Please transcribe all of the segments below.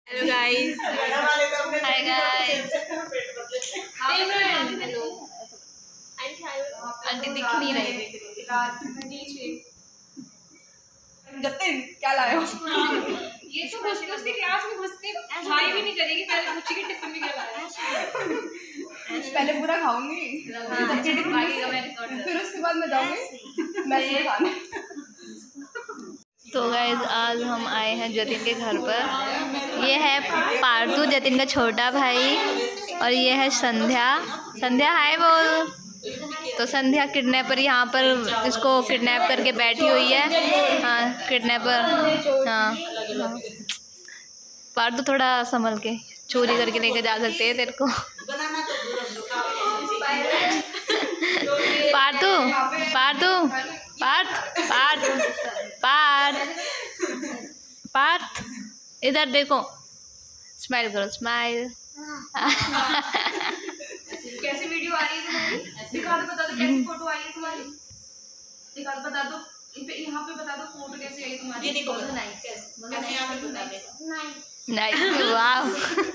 Hello guys. Hi guys. Hello. Aunty दिख नहीं रही। जतिन क्या लाए हो? ये तो उसके क्लास में घुसते भाई भी नहीं करेगी, पहले पूछेगी टिफिन में क्या लाया। पहले पूरा खाऊंगी फिर उसके बाद मैं जाऊंगी मैस खाने। तो गाइस आज हम आए हैं जतिन के घर पर। ये है पार्थू, जतिन का छोटा भाई, और ये है संध्या। संध्या हाय बोल। तो संध्या किडनैपर यहाँ पर इसको किडनैप करके बैठी हुई है। हाँ किडनैपर। हाँ पार्थू थोड़ा संभल के, चोरी करके लेके जा सकते हैं तेरे को। पार्थू पार्थू पार्थ पार्थ पार्थ पार्थ इधर देखो, स्माइल करो, स्माइल। कैसी वीडियो आ रही है तुम्हारी? दिखा दो, बता दो कैसी फोटो आई है तुम्हारी। दिखा दो, बता दो यहाँ पे, बता दो फोटो कैसी आई तुम्हारी। ये देखो कैसे यहाँ पे बता दे। नाइस, वाह।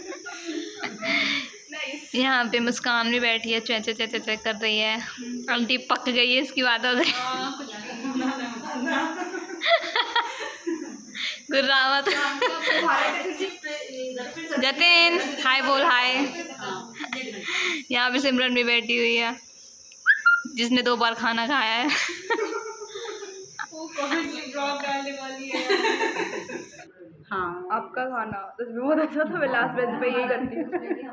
यहाँ पे मुस्कान भी बैठी है, चे चे चे चे कर रही है। आंटी पक गई है इसकी बातों से। गुर्रावत। जतिन हाय बोल, हाय। यहाँ पे सिमरन भी बैठी हुई है, जिसने 2 बार खाना खाया है। हाँ आपका खाना तो बहुत अच्छा था। मैं लास्ट बेंच पे यही करती हूँ।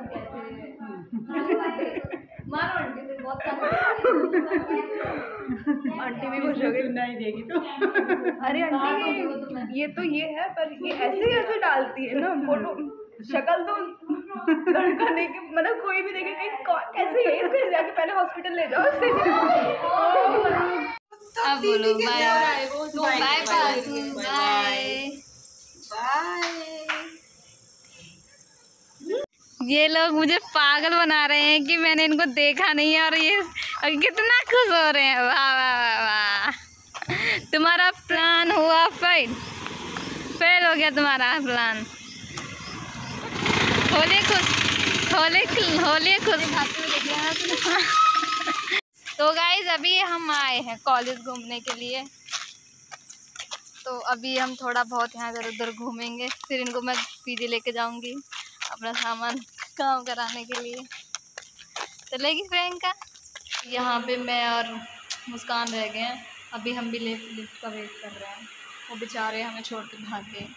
आंटी भी खुश हो गई, नहीं देगी तो। अरे आंटी ये तो ये है, पर ये ऐसे डालती है ना फोटो, शक्ल तो लड़का देखे, मतलब कोई भी देखे कैसे है, इसको जाके पहले हॉस्पिटल ले जाओ इसे। अब बोलो बाय बाय बाय बाय। ये लोग मुझे पागल बना रहे हैं कि मैंने इनको देखा नहीं है, और ये कितना खुश हो रहे हैं। वाह वाह वाह वाह। तुम्हारा प्लान हुआ फेल, फेल हो गया तुम्हारा प्लान। होले खुश, होले खुश। तो गाइज अभी हम आए हैं कॉलेज घूमने के लिए। तो अभी हम थोड़ा बहुत यहाँ इधर उधर घूमेंगे, फिर इनको मैं पीजी लेके जाऊंगी अपना सामान काम कराने के लिए। चलेगी प्रियंका? यहाँ पे मैं और मुस्कान रह गए हैं। अभी हम भी लिफ्ट का वेट कर रहे हैं। वो बेचारे हमें छोड़ के भाग गए।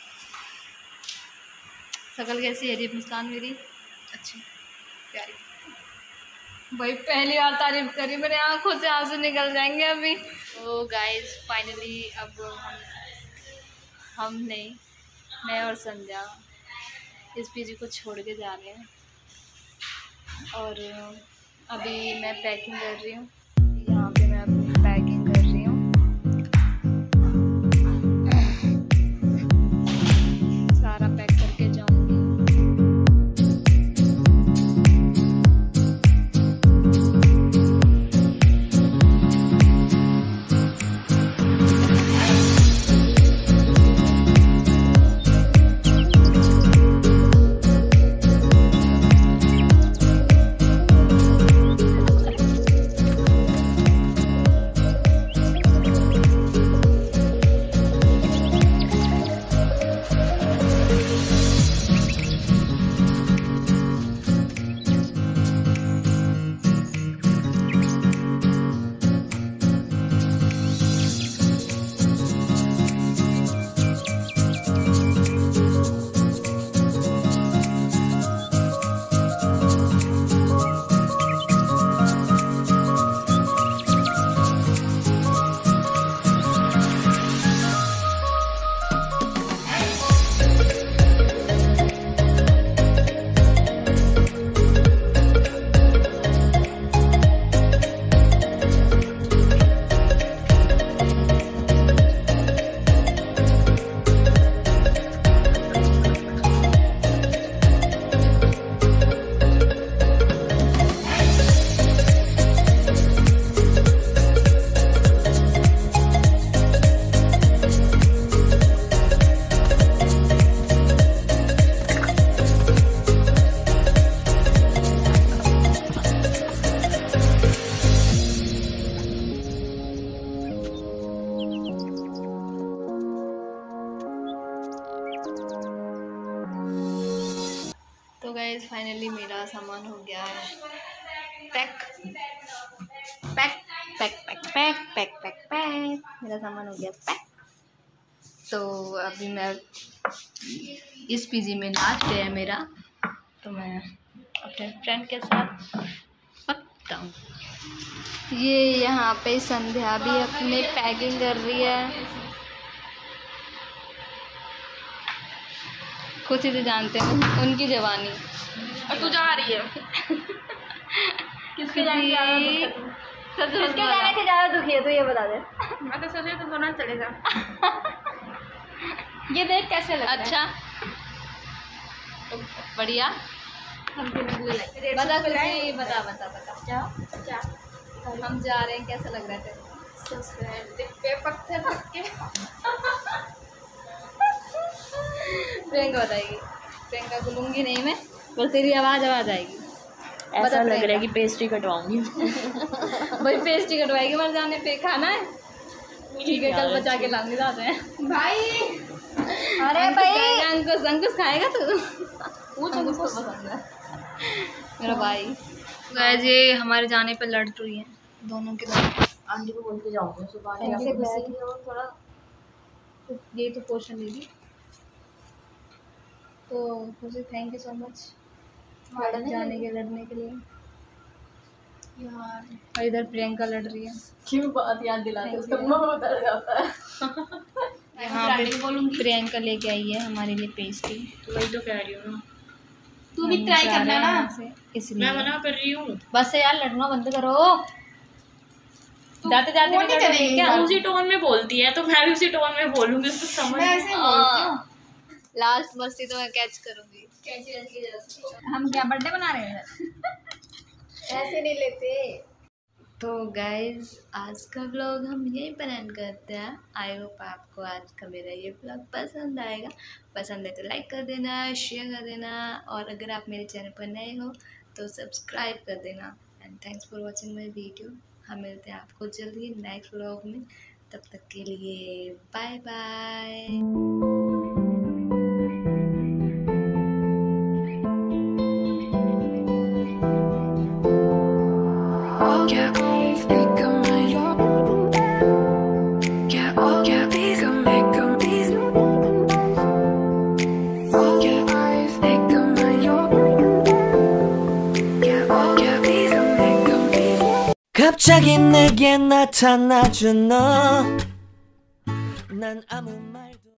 शक्ल कैसी है जी मुस्कान मेरी? अच्छी प्यारी। भाई पहली बार तारीफ करी, मेरे आंखों से आंसू निकल जाएंगे अभी। तो गाइस फाइनली अब हम नहीं, मैं और संध्या इस पीजी को छोड़ के जा रहे हैं। और अभी मैं पैकिंग कर रही हूँ। यहाँ पे मैं अपनी पैकिंग कर रही हूँ। सारा पैक करके जाऊँगी। तो गाइस फाइनली मेरा सामान हो गया है pack pack pack pack pack pack pack pack मेरा सामान हो गया पैक। तो अभी मैं इस पीजी में लास्ट डे है मेरा, तो मैं अपने फ्रेंड के साथ पकता हूँ। ये यहाँ पे संध्या भी अपनी पैकिंग कर रही है। खुद ही से जानते हैं उनकी जवानी। और तू जा रही है किसके जाने से ज़्यादा दुखी है तो ये बता दे। मैं तो सोच रही तुम दोनों चलेगा। ये देख कैसे लग रहा है? अच्छा बढ़िया। बता खुशी, बता बता बता क्या हम जा रहे हैं, कैसा लग रहा है तेरे? पत्थर रख के प्रियंका बताएगी। प्रियंका को लूंगी नहीं मैं, बस तेरी आवाज़ आएगी। ऐसा लग रहा है कि पेस्ट्री कटवाऊंगी। भाई पेस्ट्री कटवाएगी मर जाने पे, खाना है ठीक है कल बचा के लाऊंगी जाते हैं भाई। अरे भाई अंकुश अंकुश खाएगा तू? पूछ अंकुश को पसंद है मेरा भाई। गाइस ये हमारे जाने पे लड़ रही है दोनों के दोनों। आंटी को बोल के जाऊंगी सुबह थोड़ा ये तो पोर्शन ले ली। तो मुझे थैंक यू सो मच जाने के लड़ने के लिए यार। और इधर प्रियंका लड़ रही है। क्यों बात याद दिलाते उसका मुंह उतर जाता है। यहाँ पे प्रियंका लेके आई है हमारे लिए पेस्ट्री। वही तो कह रही हूँ ना, तू भी ट्राई करना ना, इसलिए मैं मना कर रही हूँ। बस यार लड़ना बंद करो। जाते जाते भी लड़ोगी क्या? उसी टोन में बोलती है तो मैं भी उसी टोन में बोलूंगी, उसको समझ। मैं ऐसे बोलती हूँ। लास्ट मस्ती तो मैं कैच करूंगी। हम क्या बर्थडे बना रहे हैं? ऐसे नहीं लेते। तो गाइज आज का व्लॉग हम यही प्लान करते हैं। आई होप आपको आज का मेरा ये व्लॉग पसंद आएगा। पसंद है तो लाइक कर देना, शेयर कर देना, और अगर आप मेरे चैनल पर नए हो तो सब्सक्राइब कर देना। And thanks for watching my video. हम मिलते हैं आपको जल्दी नेक्स्ट व्लॉग में। तब तक के लिए बाय बाय। 갑자기 내게 나타나준 너, 난 아무 말